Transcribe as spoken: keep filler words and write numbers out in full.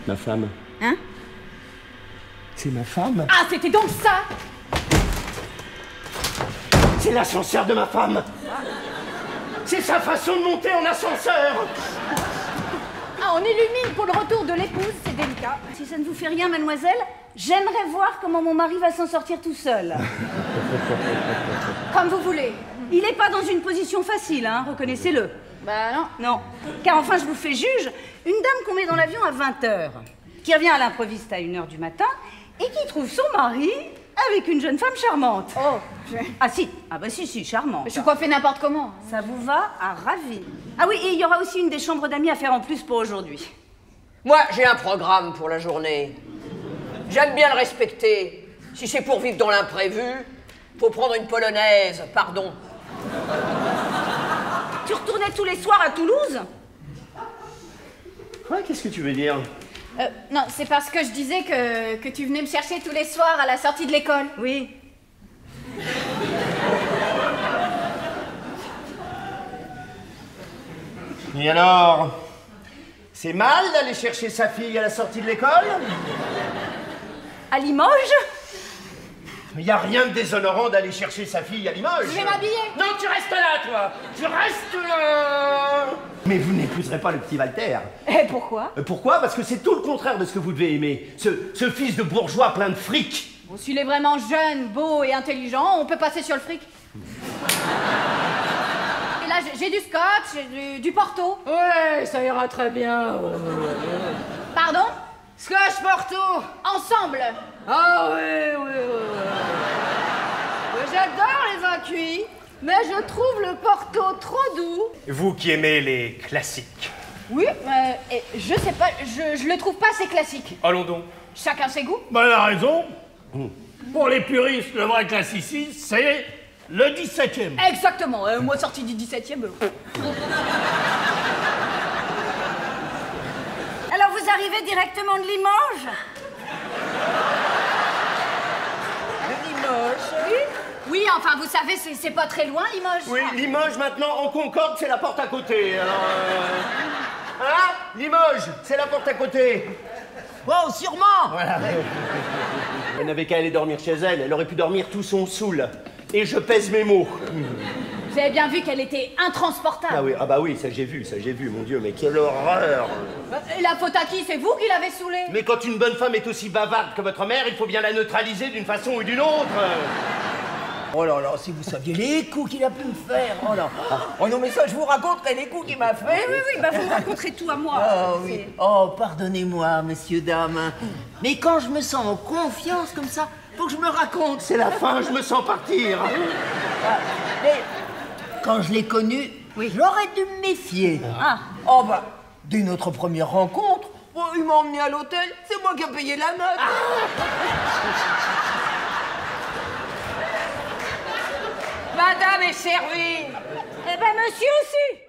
Ma femme. Hein? C'est ma femme. Ah, c'était donc ça! C'est l'ascenseur de ma femme. C'est sa façon de monter en ascenseur. Ah, on illumine pour le retour de l'épouse, c'est délicat. Si ça ne vous fait rien, mademoiselle, j'aimerais voir comment mon mari va s'en sortir tout seul. Comme vous voulez. Il n'est pas dans une position facile, hein, reconnaissez-le. Bah non. Non. Car enfin, je vous fais juge, une dame qu'on met dans l'avion à vingt heures, qui revient à l'improviste à une heure du matin, et qui trouve son mari avec une jeune femme charmante. Oh, je... Ah si, ah bah si, si, charmante. Je suis coiffée n'importe comment. Ça vous va à ravir. Ah oui, et il y aura aussi une des chambres d'amis à faire en plus pour aujourd'hui. Moi, j'ai un programme pour la journée. J'aime bien le respecter. Si c'est pour vivre dans l'imprévu, faut prendre une polonaise, pardon. Tu retournais tous les soirs à Toulouse? Quoi? Qu'est-ce que tu veux dire? Euh, non, c'est parce que je disais que, que tu venais me chercher tous les soirs à la sortie de l'école. Oui. Et alors? C'est mal d'aller chercher sa fille à la sortie de l'école? À Limoges? Mais il n'y a rien de déshonorant d'aller chercher sa fille à Limoges. Je vais m'habiller. Non, tu restes là, toi. Tu restes là. Mais vous n'épouserez pas le petit Walter. Et pourquoi? Euh, Pourquoi? Parce que c'est tout le contraire de ce que vous devez aimer. Ce, ce fils de bourgeois plein de fric. Bon, s'il est vraiment jeune, beau et intelligent, on peut passer sur le fric. Et là, j'ai- j'ai du scotch, j'ai du, du porto. Ouais, ça ira très bien. Pardon? Scotch Porto. Ensemble. Ah oui, oui, oui. oui. J'adore les vins cuits, mais je trouve le Porto trop doux. Vous qui aimez les classiques. Oui, euh, et je sais pas, je, je le trouve pas assez classique. Allons donc. Chacun ses goûts. Ben, elle a raison. Pour les puristes, le vrai classicisme, c'est le dix-septième. Exactement, euh, moi sorti du dix-septième. euh. Alors vous arrivez directement de Limoges? De Limoges. Oui, oui, enfin, vous savez, c'est c'est pas très loin, Limoges. Oui, Limoges maintenant, en Concorde, c'est la porte à côté. Alors, euh... Hein? Limoges, c'est la porte à côté. Oh, sûrement. Voilà. Elle n'avait qu'à aller dormir chez elle. Elle aurait pu dormir tout son saoul. Et je pèse mes mots. Vous avez bien vu qu'elle était intransportable. Ah oui, ah bah oui, ça j'ai vu, ça j'ai vu, mon Dieu, mais quelle horreur! Et la faute à qui? C'est vous qui l'avez saoulée. Mais quand une bonne femme est aussi bavarde que votre mère, il faut bien la neutraliser d'une façon ou d'une autre. Oh là là, si vous saviez les coups qu'il a pu me faire. Oh là. Oh non, mais ça, je vous raconterai les coups qu'il m'a fait. Oui, oui, bah vous me raconterez tout à moi. Oh oui. Oh, pardonnez-moi, messieurs, dames. Mais quand je me sens en confiance comme ça, faut que je me raconte. C'est la fin, je me sens partir. Mais quand je l'ai connu, j'aurais dû me méfier. Ah. Oh bah, dès notre première rencontre, oh, il m'a emmené à l'hôtel, c'est moi qui ai payé la note. Madame est servie. Eh ben monsieur aussi.